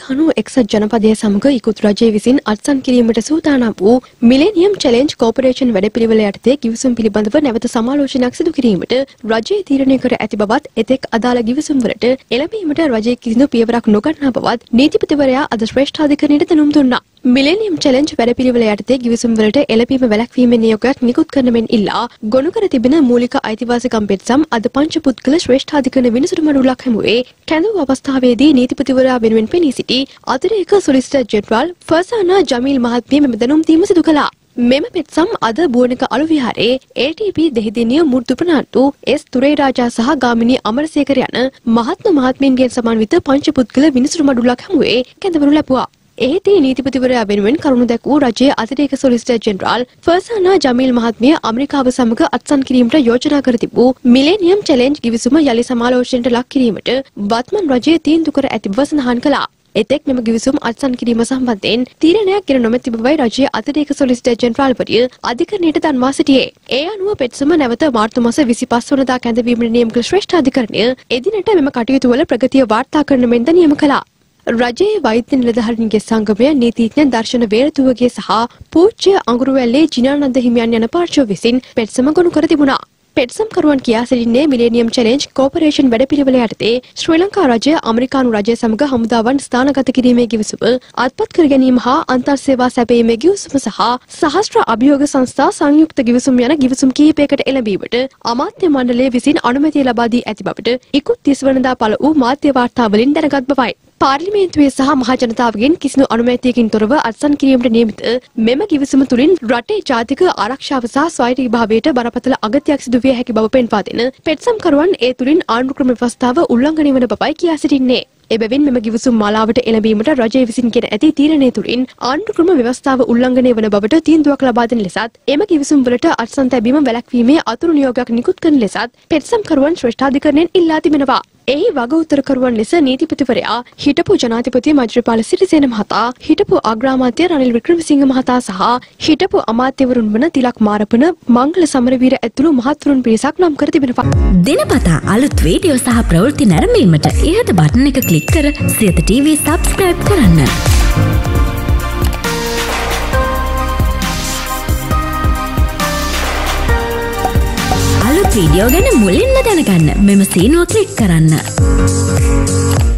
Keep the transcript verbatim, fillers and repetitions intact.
අමරිකානු එක්සත් ජනපදය සමග ඉකුත් රජය විසින් අත්සන් කිරීමට සූදානම් වූ මිලේනියම් චැලෙන්ජ් කෝපරේෂන් වැඩපිළිවෙල යටතේ කිවිසුම් පිළිබඳව නැවත සමාලෝචනයක් සිදු කිරීමට රජය තීරණය කර ඇති බවත් එතෙක් අදාළ කිවිසුම් වලට එළඹීමට රජය කිසිදු පියවරක් නොගන්නා බවත් නීතිපතිවරයා අද ශ්‍රේෂ්ඨාධිකරණයට දැනුම් දුන්නා. මිලේනියම් චැලෙන්ජ් වැඩපිළිවෙල යටතේ කිවිසුම් වලට එළඹීම වැළැක්වීමේ නියෝගයක් නිකුත් කරන මෙන් ඉල්ලා ගොනු කර තිබෙන මූලික අයිතිවාසිකම් පෙත්සම් අද පංච පුද්ගල ශ්‍රේෂ්ඨාධිකරණ විනිසුරු මඩුල්ලක් හැමුවේ කැඳවූ අවස්ථාවේදී නීතිපතිවරයා වෙනුවෙන් පෙනී සිටි අතිරේක සොලිසිටර් ජෙනරාල් ෆර්සානා ජමීල් මහත්මිය මෙම දැනුම් දීම සිදු කළා. මෙම පෙත්සම් අද බුවනක අලු විහාරයේ A T P Dehidiniya Murdhu Fernando S Thurairaja සහ ගාමිණී අමරසේකර යන මහත්ම මහත්මීන්ගෙන් සමන්විත පංච පුද්ගල විනිසුරු මඩුල්ලක් හැමුවේ කැඳවනු ලැබුවා. එහිදී නීතිපතිවරයා වෙනුවෙන් කරුණු දැක්වූ රජයේ අතිරේක සොලිසිටර් ජෙනරාල් ෆර්සානා ජමීල් මහත්මිය ඇමරිකාව සමග අත්සන් කිරීමට යෝජනා කර තිබූ මිලේනියම් චැලෙන්ජ් කිවිසුම යලි සමාලෝචනයට ලක් කිරීමට වත්මන් රජය තීන්දුව කර ඇති බව සඳහන් කළා. එතෙක් මෙම කිවිසුම් අත්සන් කිරීම සම්බන්ධයෙන් තීරණයක් ගෙන නොමැති බවයි රජයේ අතිරේක සොලිසිටර් ජෙනරාල්වරිය අධිකරණයට දන්වා සිටියේ. ඒ අනුව පෙත්සම නැවත මාර්තු මාස විසිපස් වනදා කැඳවීමට නියම කළ ශ්‍රේෂ්ඨාධිකරණය එදිනට මෙම කටයුතු වල ප්‍රගතිය වාර්තා කරන මෙන්ද නියම කළා. රජයේ වෛද්‍ය නිලධාරීන්ගේ සංගමය නීතිඥ දර්ශන වේරතුවගේ සහ පූජ්‍ය අඟුරුවැල්ලේ ජිනානන්ද හිමියන් යන පාර්ශ්ව විසින් පෙත්සම ගොනු කර තිබුණා. පෙත්සම් කරුවන් කියා සිටින්නේ මිලේනියම් චැලෙන්ජ් කෝපරේෂන් වැඩපිළිවෙල යටතේ ශ්‍රී ලංකා රජය ඇමරිකානු රජය සමග හමුදාවන් ස්ථානගත කිරීමේ කිවිසුම අත්පත් කර ගැනීම හා අන්තර් සේවා සැපයීමේ කිවිසුම සහ සහස්ත්‍ර අභියෝග සංස්ථා සංයුක්ත කිවිසුම් යන කිවිසුම් කිහිපයකට එළඹීමට අමාත්‍ය මණ්ඩලය විසින් අනුමැතිය ලබා දී ඇති බවට ඉකුත් තිස් වනදා පළ වූ මාධ්‍ය වාර්තාවලින් දැනගත් බවයි. පාර්ලිමේන්තුවේ සහ මහ ජනතාවගෙන් කිසිදු අනුමැතියකින් තොරව අත්සන් කිරීමට නියමිත මෙම කිවිසුම තුළින් රටේ ජාතික ආරක්ෂාව සහ ස්වෛරීක භාවයට බරපතල අගතියක් සිදු විය හැකි බව පෙන්වා දෙන පෙත්සම් කරුවන් ඒ තුළින් ආණ්ඩු ක්‍රම ව්‍යවස්ථාව උල්ලංඝනය වන බවයි කියා සිටින්නේ. එබැවින් මෙම කිවිසුම් මාලාවට එළඹීමට රජය විසින් ගෙන ඇති තීරණය තුළින් ආණ්ඩු ක්‍රම ව්‍යවස්ථාව උල්ලංඝනය වන බවට තීන්දුවක් ලබා දෙන ලෙසත් එම කිවිසුම් වලට අත්සන් තැබීම වැළැක්වීමේ අතුරු නියෝගයක් නිකුත් කරන ලෙසත් පෙත්සම් කරුවන් ශ්‍රේෂ්ඨාධිකරණයෙන් ඉල්ලා තිබෙනවා. එහි වග උත්තරකරුවන් ලෙස නීතිපතිවරයා හිටපු ජනාධිපති මෛත්‍රීපාල සිරිසේන මහතා, හිටපු අග්‍රාමාත්‍ය රනිල් වික්‍රමසිංහ මහතා සහ හිටපු අමාත්‍යවරුන් වන තිලක් මාරපන, මංගල සමරවීර ඇතුළු මහත්වරුන් පිරිසක් නම් කර තිබෙනවා. දිනපතා අලුත් වීඩියෝ සහ ප්‍රවෘත්ති නැරඹීමට ඉහත බටන් එක ක්ලික් කර සියත ටීවී සබ්ස්ක්‍රයිබ් කරන්න. අලුත් වීඩියෝ ගැන මුලින්ම දැනගන්න මෙම සීනුව ක්ලික් කරන්න.